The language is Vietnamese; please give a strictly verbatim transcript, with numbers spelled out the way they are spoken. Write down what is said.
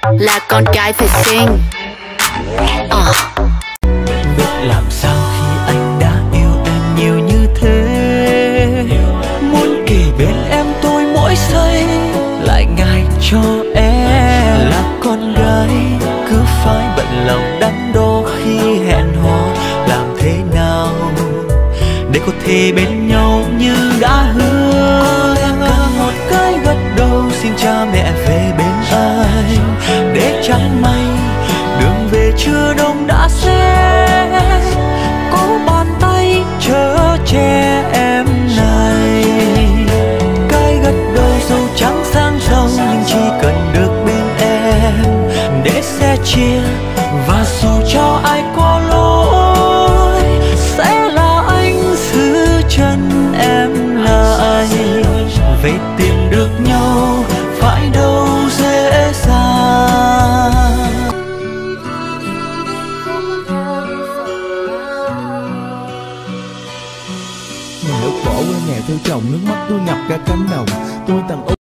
là con gái phải xinh. uh. Biết làm sao khi anh đã yêu em nhiều như thế, muốn kề bên em tôi mỗi giây, lại ngại cho em là con gái cứ phải bận lòng đắn đo khi hẹn hò. Làm thế nào để có thể bên nhau như đã hứa? Cần một cái gật đầu xin cha mẹ về bên anh, để chẳng may đường về chưa đông đã xe, có bàn tay chở che em này. Cái gật đầu dầu trắng sang giàu, nhưng chỉ cần được bên em để sẻ chia, và dù cho ai có lỗi sẽ là anh giữ chân em lại. Về tìm được nhau phải đâu dễ dàng. Mình đã bỏ quê nghèo theo chồng, nước mắt tôi ngập cả cánh đồng. Tôi tặng